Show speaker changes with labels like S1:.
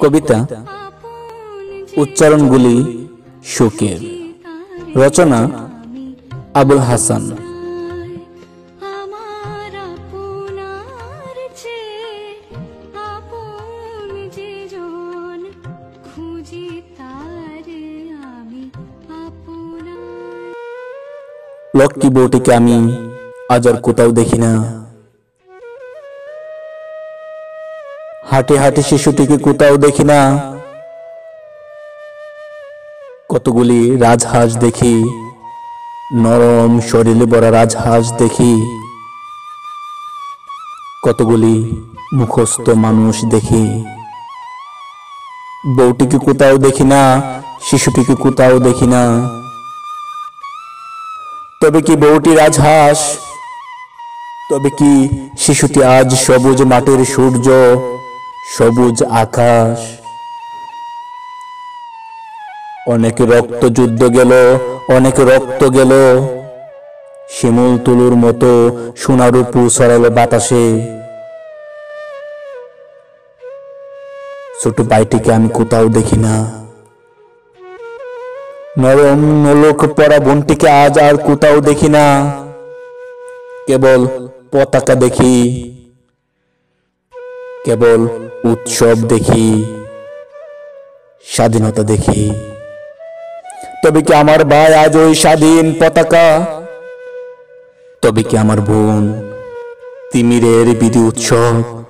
S1: কবিতা উচ্চারণগুলি শোকের। রচনা আবুল হাসান। লক্ষ্মী বউটিকে আমি আজ আর কোথাও দেখি না। হাঁটে হাঁটে শিশুটিকে কোথাও দেখি না। কতগুলি রাজহাঁস দেখি, নরম শরীরে ভরা রাজহাঁস দেখি। কতগুলি মুখস্থ মানুষ দেখি। বউটিকে কোথাও দেখি না, শিশুটিকে কোথাও দেখি না। তবে কি বউটি রাজহাঁস? তবে কি শিশুটি আজ সবুজ মাটির সূর্য, সবুজ আকাশ? অনেক রক্ত যুদ্ধ গেল, অনেক রক্ত গেল, শিমুল তুলুর মতো সোনার উপু ছড়ালো বাতাসে। ছোট ভাইটিকে আমি কোথাও দেখি না। নরম নোলক পরা বোনটিকে আজ আর কোথাও দেখি না। কেবল পতাকা দেখি, কেবল উৎসব দেখি, স্বাধীনতা দেখি। তবে কি আমার ভাই আজ ওই স্বাধীন পতাকা? তবে কি আমার বোন তিমিরের বিধি উৎসব?